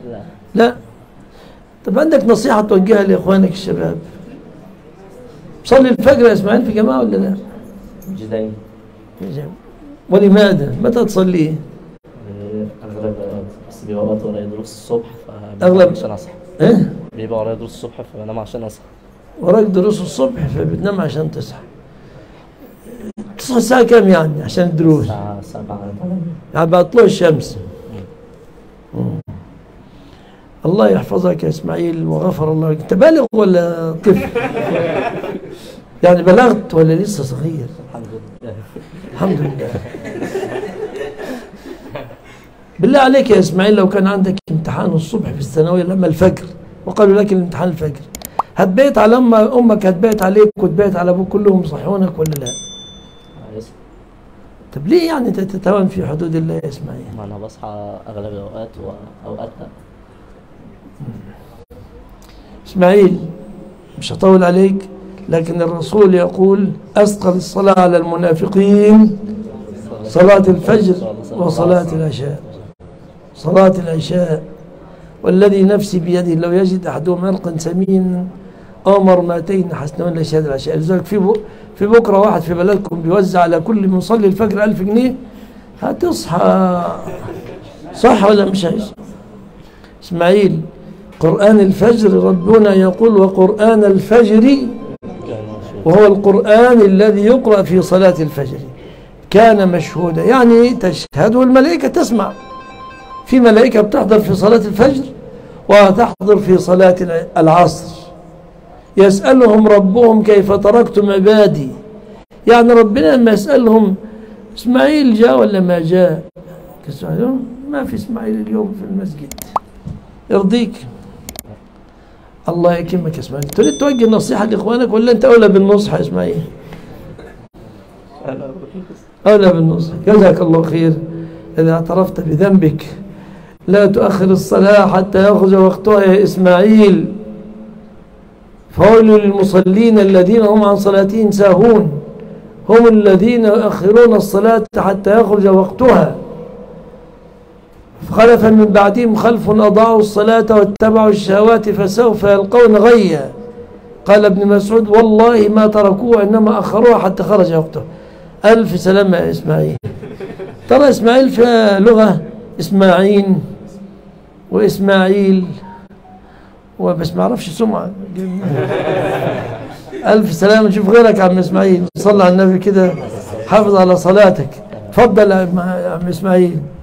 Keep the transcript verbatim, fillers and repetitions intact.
لا. لا. طب عندك نصيحة توجهها لإخوانك الشباب؟ صلي الفجر يا إسماعيل في جماعة ولا لا؟ مش دايما. ولماذا؟ متى تصليه؟ أغلب بس بيبقى وقت ورايا دروس الصبح أغلب عشان أصحى. إيه؟ بيبقى ورايا دروس الصبح فبنام عشان أصحى. وراك دروس الصبح فبتنام عشان تصحى. تصحى الساعة كام يعني عشان الدروس؟ الساعة سبعة يعني بعد طلوع الشمس. الله يحفظك يا إسماعيل وغفر الله لك. أنت بالغ ولا طفل؟ يعني بلغت ولا لسه صغير؟ الحمد لله. الحمد لله. بالله عليك يا إسماعيل لو كان عندك امتحان الصبح في الثانوية لما الفجر وقالوا لك الامتحان الفجر هتبيت على أمك هتبيت عليك وتبيت على أبوك كلهم يصحونك ولا لا؟ طب ليه يعني أنت تتهاون في حدود الله يا إسماعيل؟ ما أنا بصحى أغلب الأوقات وأوقات لا. إسماعيل مش هطول عليك لكن الرسول يقول أثقل الصلاة على المنافقين صلاة الفجر وصلاة العشاء. صلاة العشاء والذي نفسي بيده لو يجد أحدهم عرقا سمين أو مرماتين حسنون لشهادة العشاء. لذلك في في بكرة واحد في بلدكم بيوزع على كل مصلي الفجر ألف جنيه هتصحى صح ولا مش عايز؟ إسماعيل قرآن الفجر ربنا يقول وقرآن الفجر وهو القرآن الذي يقرأ في صلاة الفجر كان مشهودا يعني تشهد والملائكة تسمع. في ملائكة بتحضر في صلاة الفجر وتحضر في صلاة العصر يسألهم ربهم كيف تركتم عبادي. يعني ربنا لما يسألهم إسماعيل جاء ولا ما جاء ما في إسماعيل اليوم في المسجد يرضيك. الله يكرمك يا إسماعيل. تريد توجه نصيحة لإخوانك ولا أنت أولى بالنصح يا إسماعيل؟ أولى بالنصح. جزاك الله خير. إذا اعترفت بذنبك لا تؤخر الصلاة حتى يخرج وقتها يا إسماعيل. فويل للمصلين الذين هم عن صلاتهم ساهون هم الذين يؤخرون الصلاة حتى يخرج وقتها. فخلف من بعدهم خلف أضاعوا الصلاة واتبعوا الشهوات فسوف يلقون غيا. قال ابن مسعود والله ما تركوها إنما أخروها حتى خرج وقتها. ألف سلامة يا إسماعيل. ترى إسماعيل في لغة إسماعيل وإسماعيل وبس ما أعرفش سمعة. ألف سلامة. نشوف غيرك يا عم إسماعيل. صلى على النبي كده حافظ على صلاتك. تفضل يا عم إسماعيل.